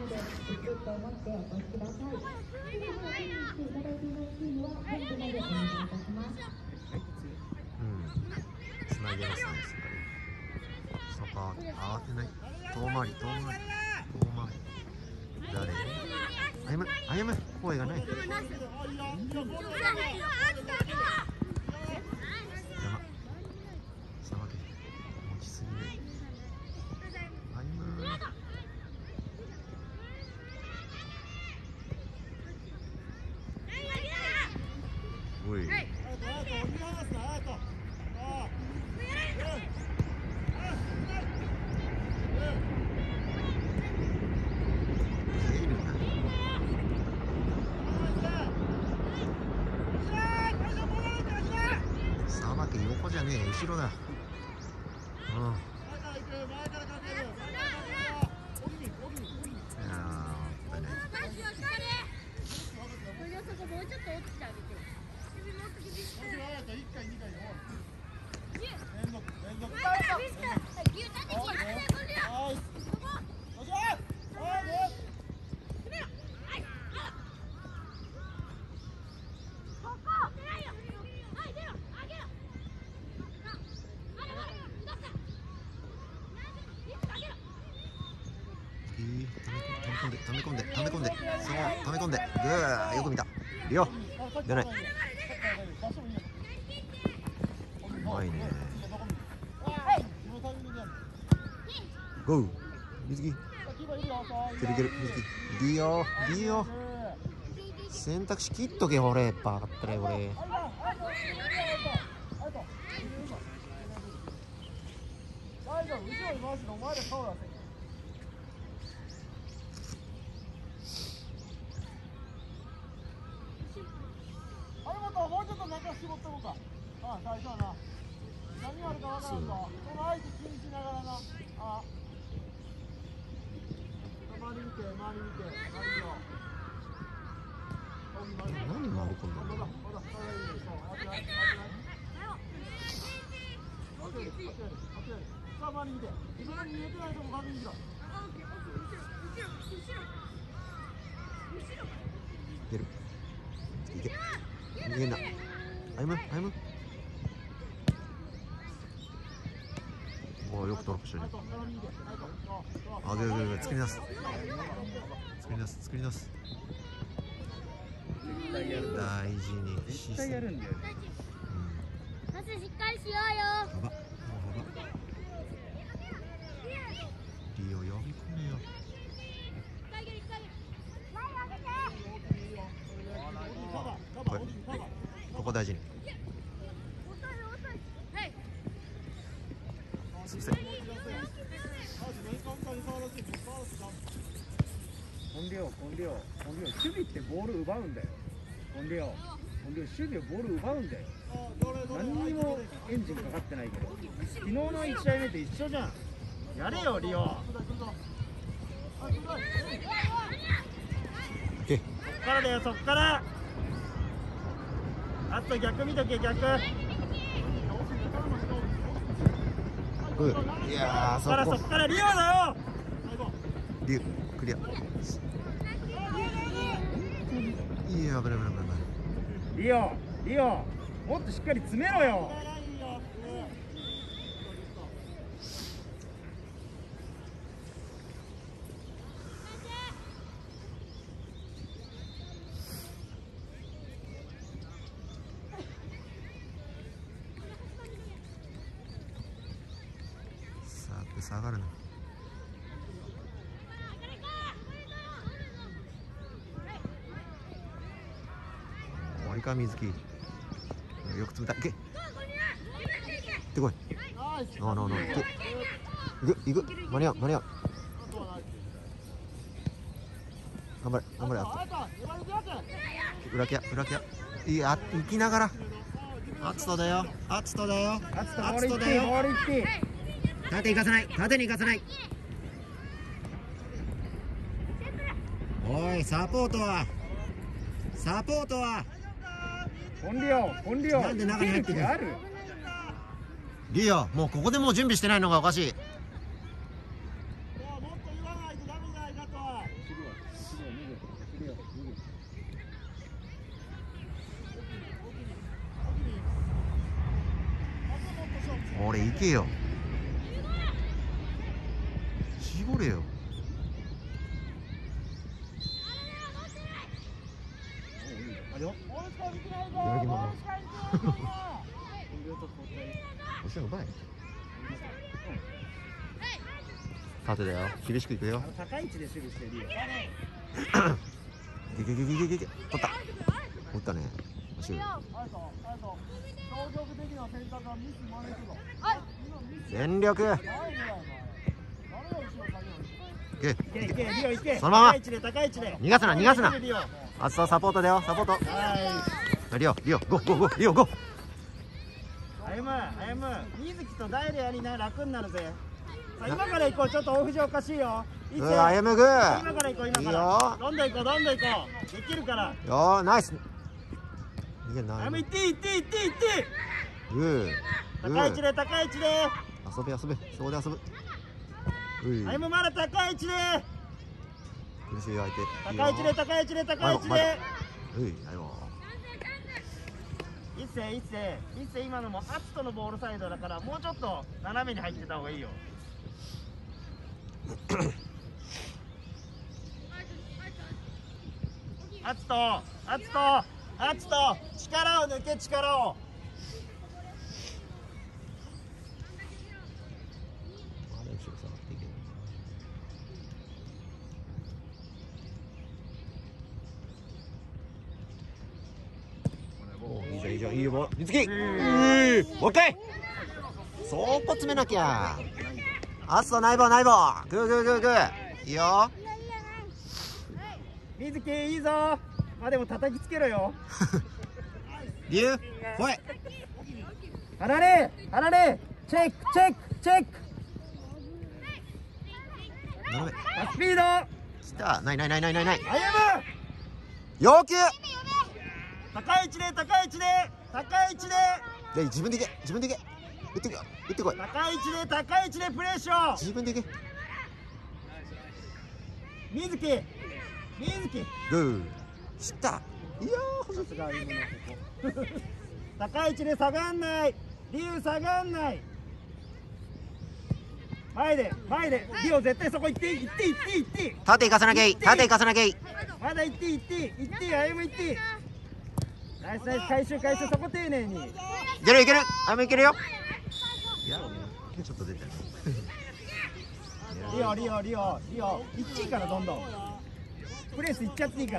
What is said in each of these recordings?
ので、リクエストを持ってお越しください。すでに手にしていただいていないチームは本部までお願いいたします。 つなげますね、しっかり。そこ慌てない。遠回り。誰？歩む声がない。邪魔。さばけ。持ちすぎる。歩む。おい。さばけ横じゃねえ、後ろだ。溜め込んで、そう、溜め込んで、ぐー、よく見た。リオ、出ない。うまいね。ゴー、水木。いける、水木。リオ。選択肢切っとけ、ほれ、バカったれ、これ。 もうちょっと中絞っとこうか。最初はな。何があるかわからんぞ。この相手気にしながらな。周り見て。 何回り込んだんだろう。 さあ周り見て。自分が見えてないとこ確認しろ。 出る。いけ。逃げんな。歩む。おお、よくトラップしてる。ぐ作り出す。大事に。 絶対やるんだよね。 まずしっかりしようよ。 幅。リオ呼び込めよ。ここ大事に。すいません。 本領、守備ってボール奪うんだよ。本領、守備をボール奪うんだよ。何にもエンジンかかってないけど、昨日の1試合目と一緒じゃん。やれよ、リオ。そっからだよ、そっから。あと逆見とけ、逆。 いやー、 そっからリオだよ。 リオクリア。いや、危ない。 リオ、もっとしっかり詰めろよ。 下がるな。終わりか、水木。よく詰めた。いけ。行ってこい。行く。間に合う。頑張れ。あと。裏ケア。いや、行きながら。アツトだよ。縦に行かさない。おい、サポートは本領なんで中に入ってくる。リオ、もうここでもう準備してないのがおかしい。 俺行けよ。絞れよ。 あれよ。 やる気満々。後ろの前。縦だよ。厳しくいくよ。 高い位置で守備してるよ。 ゲゲゲゲゲゲゲ。取った。取ったね。後ろ。全力。そのまま。逃がすな逃がすな。あつとサポートだよサポート。リオリオゴーゴーゴーリオゴー。 歩む水木とダイレやりな楽になるぜ。今から行こう。ちょっと大藤おかしいよ。 歩むグー。 今から行こう今から。どんどん行こうどんどん行こう。できるから。 よーナイス。逃げんな。 行って行って行って行って。 グー。 高い位置で高い位置で。 遊べ遊べそこで遊ぶ。 歩むまだ高い位置で。 苦しい相手。 高い位置で高い位置で高い位置で。一世今のもアツトのボールサイドだからもうちょっと斜めに入ってた方がいいよ。アツト力を抜け力を。 いいじゃんいいよボール水木。オッケー。そこ詰めなきゃ。アストナイボーナイボー。グーグーグーグー。いいよ。 水木いいぞ。まあでも叩きつけろよ。 リュウ来い。 離れチェックスピード。 来た。ない歩む。 要求。 高い位置でで自分で行け打ってこい。 高い位置でプレッシャー。 自分で行け。 水木グー知った。いやーさすが犬のここ。高い位置で下がんない。リュウ下がんない。前でリュウ絶対そこ行って縦行かさなきゃいい。 まだ行って歩む行ってナイス回収そこ丁寧に。 いけるいけるよ。いやちょっと出てる。 リオ1位からどんどんプレスいっちゃっていいから。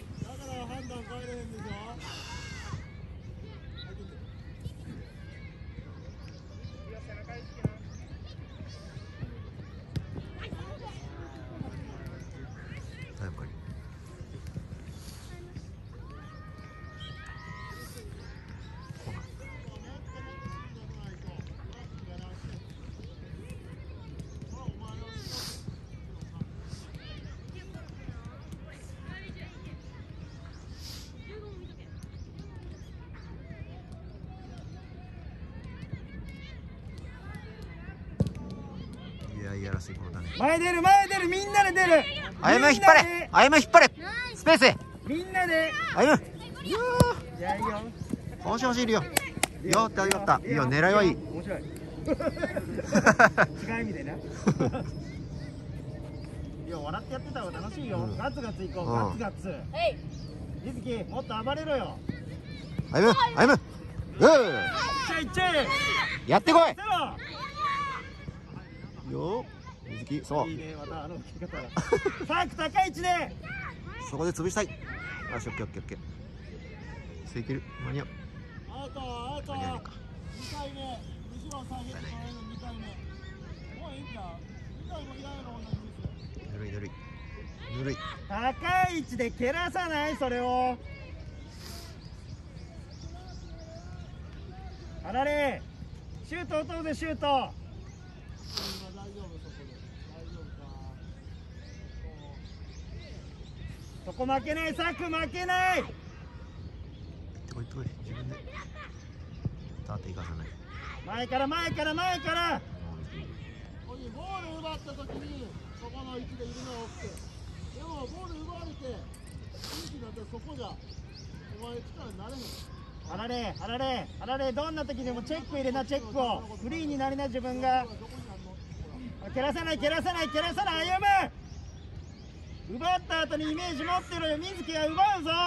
いやらしいこの種。 前出るみんなで出る。 歩む引っ張れスペース。 みんなで歩む。 いやいいよ。 欲しいよ。よってありがった。いいよ狙いはいい。 面白い。違う意味でな。いや笑ってやってた方が楽しいよ。ガツガツいこう。ガツ。水木もっと暴れろよ。 歩む。グー。やってこい。よ水木そういいねまた受け方が。サーク高い位置で。 そこで潰したい。よしオッケー。いける間に合う。 アウト間に合うか。 2回目後ろ下げて取られる2回目もういいんだ。2回もいらないの同じです。 ぬるい。 高い位置で蹴らさないそれを。離れシュート打とうぜシュート。 大丈夫そこで大丈夫か。 そこ負けないサク負けない。 とい自分で縦行かさない。 前からボール奪った時にそこの位置でいるのは OK。 そこじゃお前力になれへん。 あられどんな時でもチェック入れな、チェックをフリーになりな、自分が蹴らさない、歩む。奪った後にイメージ持ってろよ、水木が奪うぞ。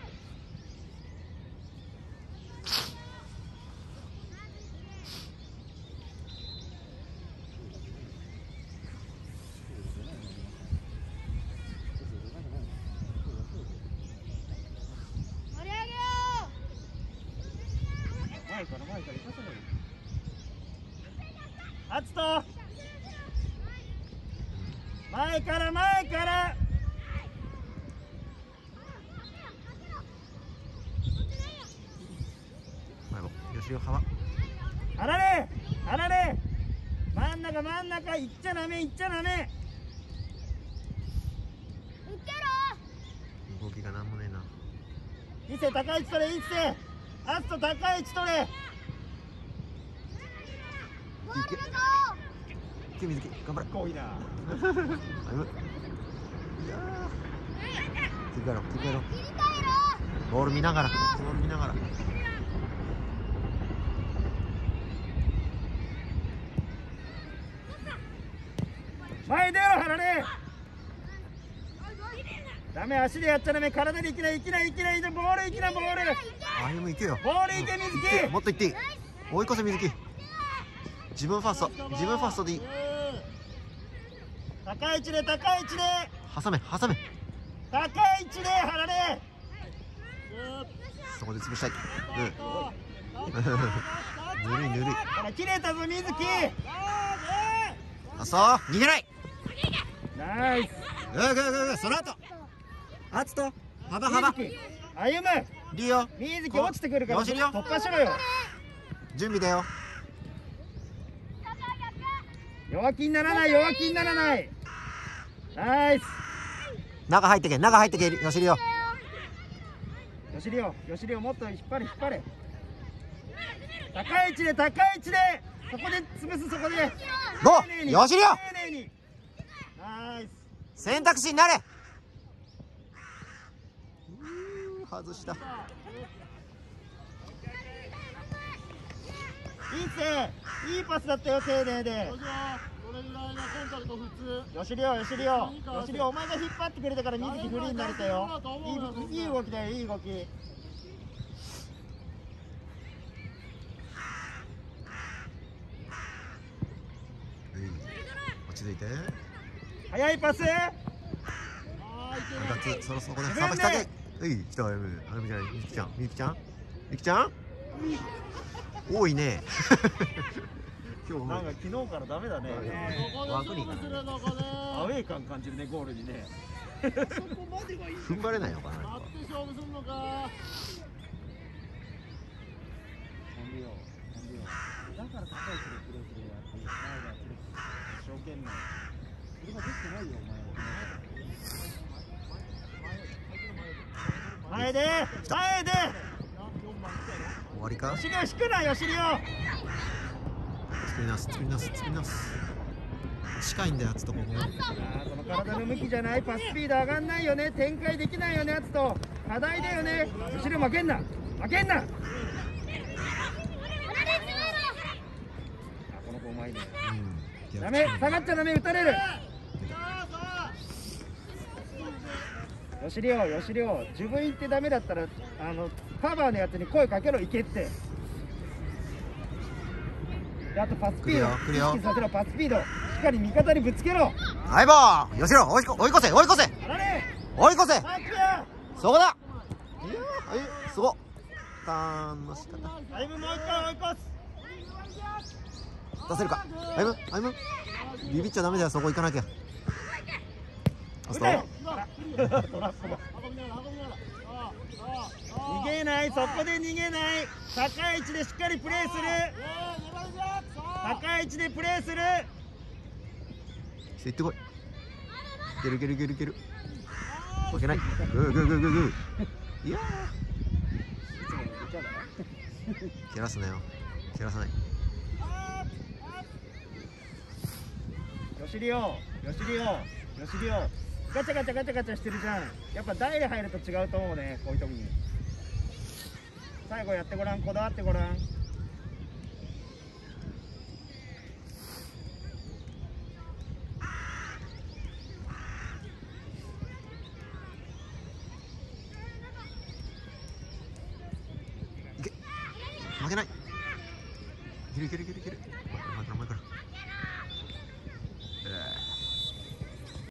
盛り上げよ前から行かせない。アツト前から吉尾幅あられ真ん中行っちゃダメう。受けろ。 動きがなんもねえな。 伊勢高い位置取れ、アツト高い位置取れ。 ゴールだぞ。 水木頑張れ。 多いな。 歩む。いやー切り替えろ切り替えろ。 ボール見ながら前出ろ、原根。ダメ、足でやっちゃダメ、体でいきない、ボールいきな、ボール歩む行けよ。 ボールいけ、水木。 もっと行っていい。追い越せ水木。自分ファーストでいい。 高い位置で挟め高い位置で原根。 そこで潰したい。ぬるいほら、切れたぞ、水木。 あ、そう逃げない。 ナイス。 その後アツと幅歩む。 リオ水木落ちてくるからよしりよ突破しろよ。 準備だよ。 弱気にならない。ナイス。 中入ってけよしりよ。 吉良もっと引っ張れ。高い位置でそこで潰す、そこでゴーよしりよ。 丁寧に。ナイス。 選択肢になれ。外した。 いいパスだったよ、丁寧で。 これぐらいのコンタクト普通。 吉良お前が引っ張ってくれたから水木フリーになれたよ。いい動きだよ、いい動き。 落ち着いて。 速いパス。 そろそろこでサーバーしてあげ。来たよ。みきちゃん多いね。今日なんか昨日からダメだね。 枠にアアウェー感感じるね、ゴールにね。 踏ん張れないのかな。 勝って勝負するのか。 だから高い位置でプレーするよ、やっぱり。一生懸命。それができてないよ、お前。前で。 終わりか。 吉良引くな、吉良。 作り直す。近いんだよ、つとここ。 その体の向きじゃない、パススピード上がんないよね、展開できないよね、つと課題だよね。吉良負けんな。この子うまいね。ダメ、下がっちゃダメ、打たれる。吉良、自分行ってダメだったらカバーのやつに声かけろ、行けって。であとパススピード、意識させろ、パススピードしっかり味方にぶつけろ。 相棒吉良追い越せそこだ。そこターンの仕方。 だいぶもう一回追い越す。 出せるか。歩むビビっちゃダメだよ、そこ行かなきゃ。 逃げない、そこで逃げない。高い位置でしっかりプレーする。高い位置でプレーする。 行ってこい。いける。負けない。グー。いやー。蹴らすなよ。蹴らさない。 吉良ガチャガチャガチャガチャしてるじゃん。やっぱ台で入ると違うと思うね、こういう時に。最後やってごらん、こだわってごらん。 負けない。いけるいけるいけるいける。